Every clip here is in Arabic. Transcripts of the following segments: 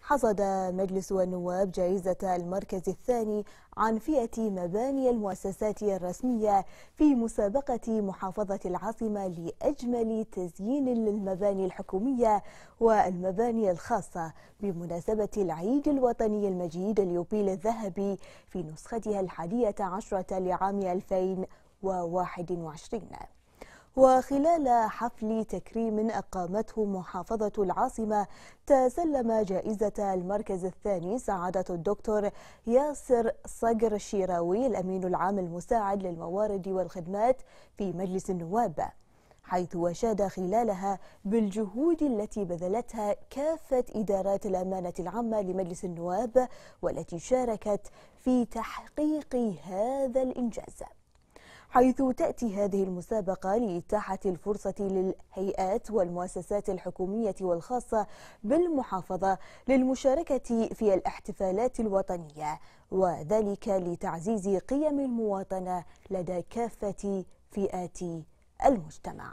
حصد مجلس النواب جائزة المركز الثاني عن فئة مباني المؤسسات الرسمية في مسابقة محافظة العاصمة لأجمل تزيين للمباني الحكومية والمباني الخاصة بمناسبة العيد الوطني المجيد اليوبيل الذهبي في نسختها 11 لعام 2021. وخلال حفل تكريم أقامته محافظة العاصمة تسلم جائزة المركز الثاني سعادة الدكتور ياسر صقر الشيراوي الأمين العام المساعد للموارد والخدمات في مجلس النواب، حيث أشاد خلالها بالجهود التي بذلتها كافة إدارات الأمانة العامة لمجلس النواب والتي شاركت في تحقيق هذا الإنجاز، حيث تأتي هذه المسابقة لإتاحة الفرصة للهيئات والمؤسسات الحكومية والخاصة بالمحافظة للمشاركة في الاحتفالات الوطنية، وذلك لتعزيز قيم المواطنة لدى كافة فئات المجتمع.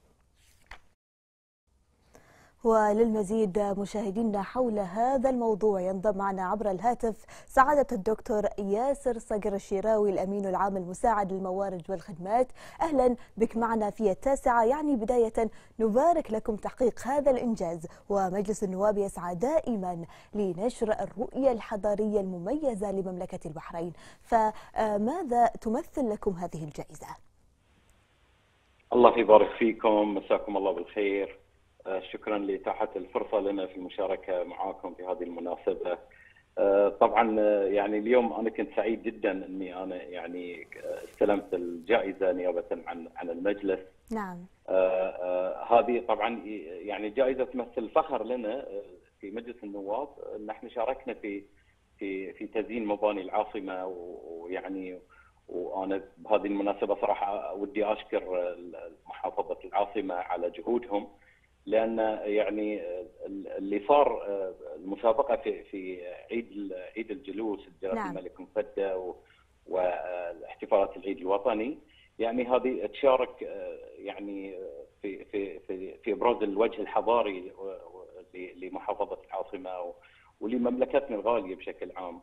وللمزيد مشاهدينا حول هذا الموضوع ينضم معنا عبر الهاتف سعادة الدكتور ياسر صقر الشيراوي الأمين العام المساعد للموارد والخدمات. أهلا بك معنا في التاسعة. بداية نبارك لكم تحقيق هذا الإنجاز، ومجلس النواب يسعى دائما لنشر الرؤية الحضارية المميزة لمملكة البحرين، فماذا تمثل لكم هذه الجائزة؟ الله يبارك فيكم، مساكم الله بالخير. شكرا لإتاحة الفرصة لنا في المشاركة معاكم في هذه المناسبة. طبعا اليوم أنا كنت سعيد جدا أني أنا استلمت الجائزة نيابة عن المجلس. نعم. هذه طبعا جائزة تمثل فخر لنا في مجلس النواب، ان احنا شاركنا في تزيين مباني العاصمة، وانا بهذه المناسبة صراحة ودي اشكر محافظة العاصمة على جهودهم، لان اللي صار المسابقه في عيد الجلوس الجلالة الملك مفدى واحتفالات العيد الوطني، هذه تشارك في ابراز الوجه الحضاري لمحافظه العاصمه ولمملكتنا الغاليه بشكل عام،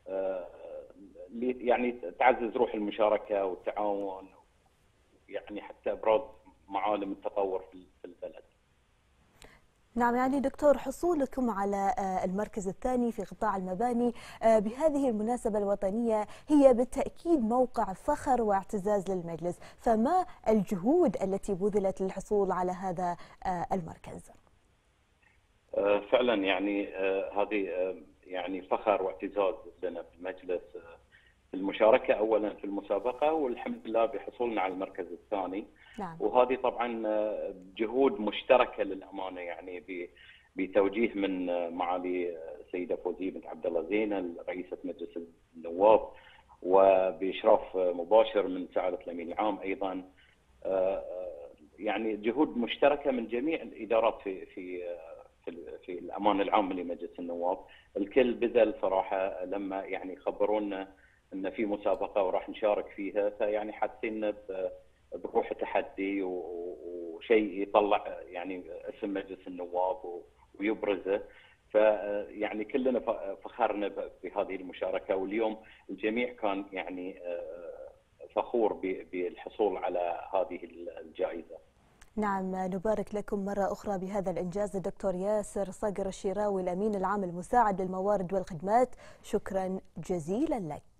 تعزز روح المشاركه والتعاون، حتى ابراز معالم التطور في البلد. نعم، دكتور، حصولكم على المركز الثاني في قطاع المباني بهذه المناسبة الوطنية هي بالتأكيد موقع فخر واعتزاز للمجلس، فما الجهود التي بذلت للحصول على هذا المركز؟ فعلا هذه فخر واعتزاز لنا في المجلس، المشاركة أولا في المسابقة، والحمد لله بحصولنا على المركز الثاني. نعم. وهذه طبعا جهود مشتركة للأمانة، بتوجيه من معالي السيدة فوزية بنت عبد الله زينة رئيسة مجلس النواب، وبإشراف مباشر من سعادة الأمين العام أيضا. جهود مشتركة من جميع الإدارات في الأمانة العامة لمجلس النواب. الكل بذل صراحة لما خبرونا ان في مسابقه وراح نشارك فيها، حاسين بروح التحدي وشيء يطلع اسم مجلس النواب ويبرزه، كلنا فخرنا بهذه المشاركه، واليوم الجميع كان فخور بالحصول على هذه الجائزه. نعم، نبارك لكم مرة أخرى بهذا الإنجاز الدكتور ياسر صقر الشيراوي الأمين العام المساعد للموارد والخدمات، شكرا جزيلا لك.